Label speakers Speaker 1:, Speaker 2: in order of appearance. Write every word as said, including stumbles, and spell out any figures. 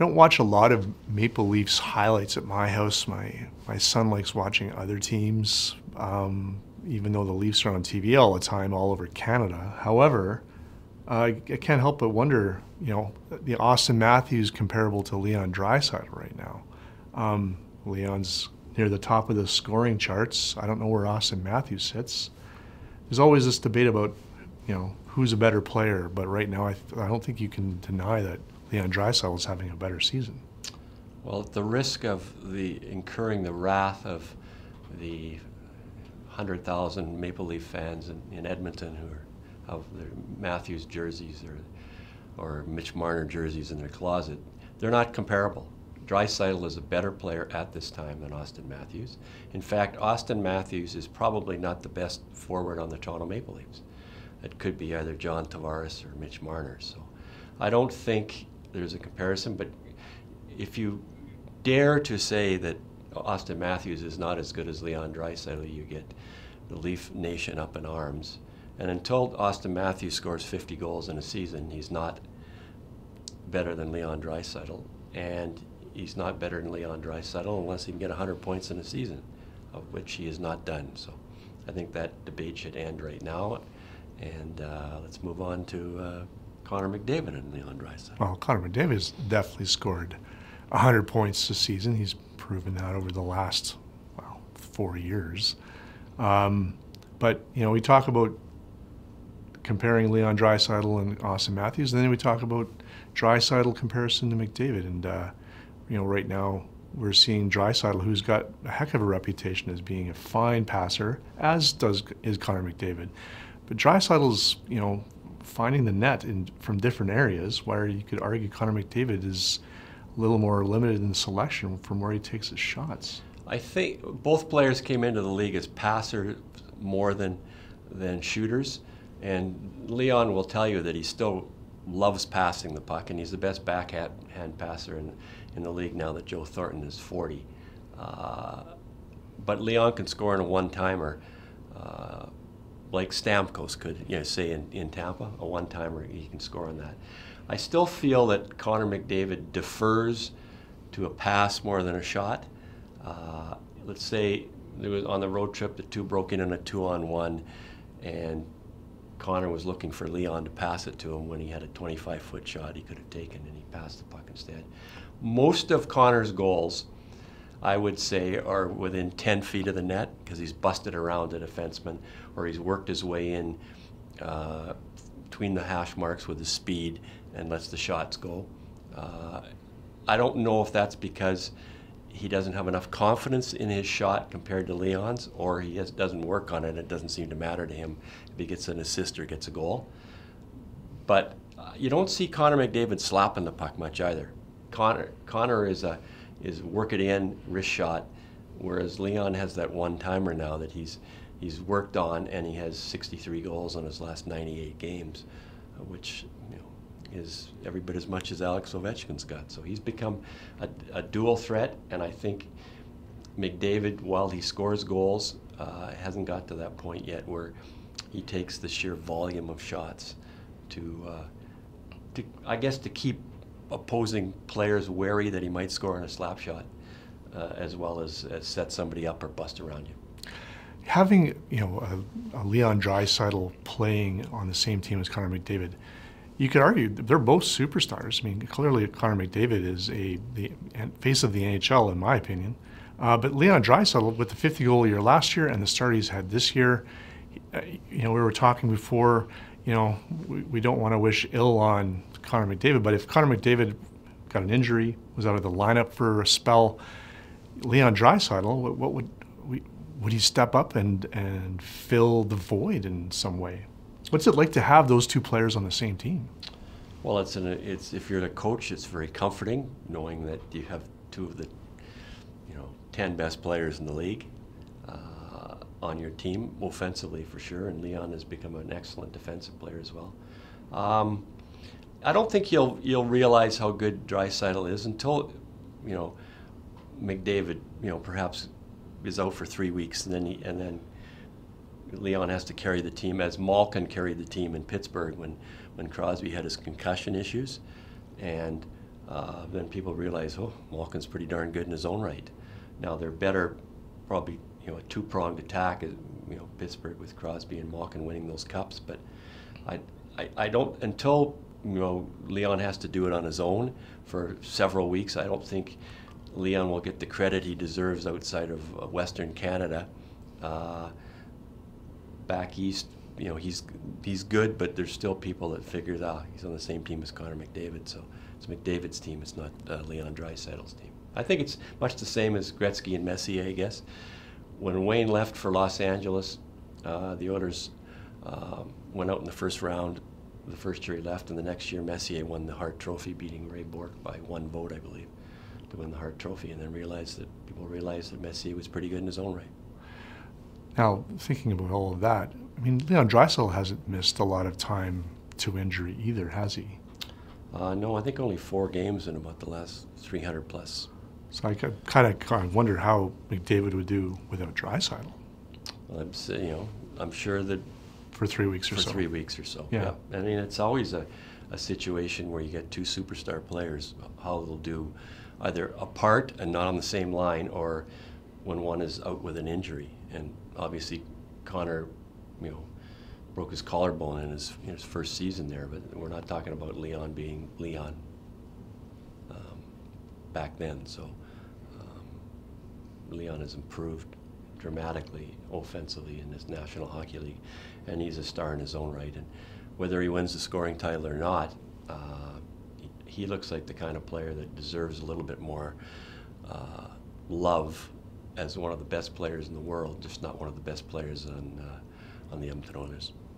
Speaker 1: don't watch a lot of Maple Leafs highlights at my house. My my son likes watching other teams, um, even though the Leafs are on T V all the time all over Canada. However, uh, I can't help but wonder, you know, the Austin Matthews comparable to Leon Draisaitl right now. Um, Leon's near the top of the scoring charts. I don't know where Austin Matthews sits. There's always this debate about, you know, who's a better player, but right now I, th I don't think you can deny that Leon Draisaitl is having a better season.
Speaker 2: Well, at the risk of the incurring the wrath of the one hundred thousand Maple Leaf fans in, in Edmonton who are, have their Matthews jerseys or, or Mitch Marner jerseys in their closet, they're not comparable. Draisaitl is a better player at this time than Austin Matthews. In fact, Austin Matthews is probably not the best forward on the Toronto Maple Leafs. It could be either John Tavares or Mitch Marner. So I don't think there's a comparison, but if you dare to say that Austin Matthews is not as good as Leon Draisaitl, you get the Leaf Nation up in arms. And until Austin Matthews scores fifty goals in a season, he's not better than Leon Draisaitl, and he's not better than Leon Draisaitl unless he can get one hundred points in a season, of which he has not done. So I think that debate should end right now, and uh, let's move on to uh, Connor McDavid and Leon Draisaitl.
Speaker 1: Well, Connor McDavid has definitely scored one hundred points this season. He's proven that over the last, well, four years. Um, but, you know, we talk about comparing Leon Draisaitl and Austin Matthews, and then we talk about Draisaitl comparison to McDavid. And, uh, you know, right now we're seeing Draisaitl, who's got a heck of a reputation as being a fine passer, as does is Connor McDavid. But Draisaitl's, you know, finding the net in, from different areas, where you could argue Connor McDavid is a little more limited in selection from where he takes his shots.
Speaker 2: I think both players came into the league as passers more than than shooters, and Leon will tell you that he still loves passing the puck, and he's the best backhand hand passer in, in the league now that Joe Thornton is forty. Uh, but Leon can score in a one-timer, uh, like Stamkos could, you know, say in, in Tampa, a one-timer, he can score on that. I still feel that Connor McDavid defers to a pass more than a shot. Uh, let's say there was on the road trip, the two broke in on a two-on-one, and Connor was looking for Leon to pass it to him when he had a twenty-five foot shot he could have taken, and he passed the puck instead. Most of Connor's goals, I would say, are within ten feet of the net because he's busted around a defenseman, or he's worked his way in uh, between the hash marks with his speed and lets the shots go. Uh, I don't know if that's because he doesn't have enough confidence in his shot compared to Leon's, or he has, doesn't work on it and it doesn't seem to matter to him if he gets an assist or gets a goal. But uh, you don't see Connor McDavid slapping the puck much either. Connor, Connor is a is work it in, wrist shot, whereas Leon has that one-timer now that he's he's worked on, and he has sixty-three goals on his last ninety-eight games, uh, which, you know, is every bit as much as Alex Ovechkin's got. So he's become a, a dual threat, and I think McDavid, while he scores goals, uh, hasn't got to that point yet where he takes the sheer volume of shots to, uh, to I guess, to keep opposing players wary that he might score on a slap shot, uh, as well as, as set somebody up or bust around you.
Speaker 1: Having, you know, a, a Leon Draisaitl playing on the same team as Connor McDavid, you could argue they're both superstars. I mean, clearly Connor McDavid is a the face of the N H L, in my opinion. Uh, but Leon Draisaitl, with the fifty goal year last year and the start he's had this year, you know, we were talking before, you know, we, we don't want to wish ill on Connor McDavid, but if Connor McDavid got an injury, was out of the lineup for a spell, Leon Draisaitl, what, what would we, would he step up and and fill the void in some way? What's it like to have those two players on the same team?
Speaker 2: Well, it's an it's if you're the coach, it's very comforting knowing that you have two of the, you know, ten best players in the league uh, on your team, offensively for sure, and Leon has become an excellent defensive player as well. Um, I don't think you'll you'll realize how good Draisaitl is until, you know, McDavid, you know, perhaps is out for three weeks, and then he, and then Leon has to carry the team, as Malkin carried the team in Pittsburgh when when Crosby had his concussion issues, and uh, then people realize, oh, Malkin's pretty darn good in his own right. Now they're better, probably, you know, a two-pronged attack, you know, Pittsburgh with Crosby and Malkin winning those cups. But I, I, I don't, until, you know, Leon has to do it on his own for several weeks, I don't think Leon will get the credit he deserves outside of uh, Western Canada. Uh, back east, you know, he's he's good, but there's still people that figure that ah, he's on the same team as Connor McDavid, so it's McDavid's team, it's not uh, Leon Draisaitl's team. I think it's much the same as Gretzky and Messier, I guess. When Wayne left for Los Angeles, uh, the Oilers uh, went out in the first round, the first year he left, and the next year Messier won the Hart Trophy, beating Ray Bourque by one vote, I believe, to win the Hart Trophy, and then realized that people realized that Messier was pretty good in his own right.
Speaker 1: Now, thinking about all of that, I mean, Leon Draisaitl hasn't missed a lot of time to injury either, has he?
Speaker 2: Uh, no, I think only four games in about the last three hundred plus.
Speaker 1: So I kind of kind of wonder how McDavid would do without Draisaitl.
Speaker 2: I'm, you know, I'm sure that
Speaker 1: for three weeks or
Speaker 2: for
Speaker 1: so.
Speaker 2: For three weeks or so.
Speaker 1: Yeah.
Speaker 2: yeah. I mean, it's always a, a situation where you get two superstar players, how they'll do either apart and not on the same line, or when one is out with an injury. And obviously, Connor, you know, broke his collarbone in his, in his first season there, but we're not talking about Leon being Leon um, back then. So um, Leon has improved dramatically offensively in this National Hockey League, and he's a star in his own right. And whether he wins the scoring title or not, uh, he, he looks like the kind of player that deserves a little bit more uh, love as one of the best players in the world, just not one of the best players on uh, on the Edmonton Oilers.